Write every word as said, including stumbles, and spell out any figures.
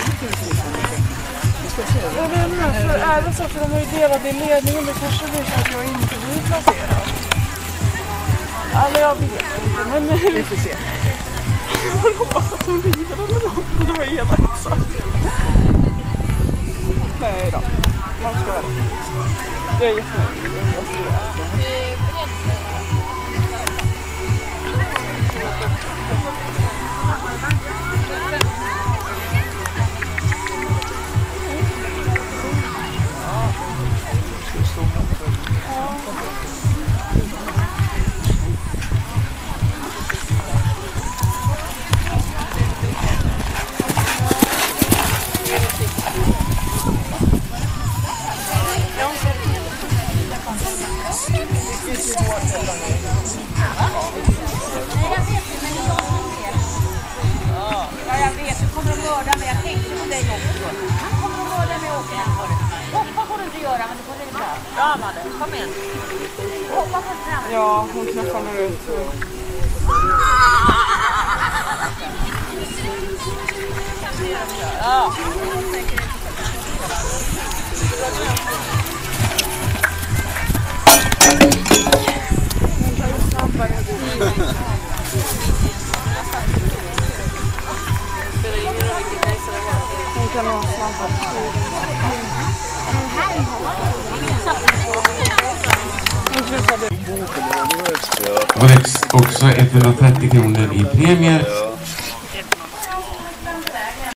Jag vet inte, för är det så att de har ju delat i ledningen, det kanske blir så att jag inte blir placerad. Eller jag vet inte, men vi får se. Jag hoppas att hon rider eller något, det var elakt sagt. Nej då, man ska vara det. Jag är jättenöjd. Ja, jag vet, du kommer att mörda mig. Jag tänkte på dig också. Han kommer att mörda mig också. Hoppa får du inte göra, men det får det bra. Ja, Madde, kom igen. Hoppa får du fram. Ja, hon knappar mig ut. Ja. Hon kan ha snabbare. Och också etthundratrettio kronor i premier.